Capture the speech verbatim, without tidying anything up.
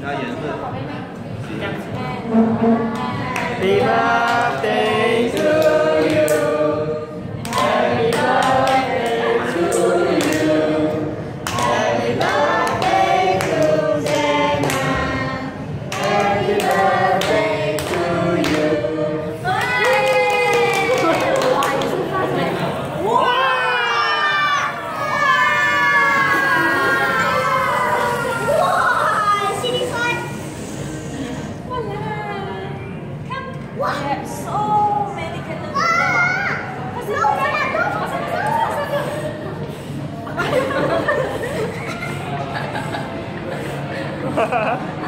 那颜色。 Happy birthday to you. Happy birthday to you. Happy birthday to Zena. Happy birthday to you. 哇！哇！犀利酸！哇啦！看，哇 ，so many candles！ 哇！快点，快点，快点，快点！哈哈哈哈哈！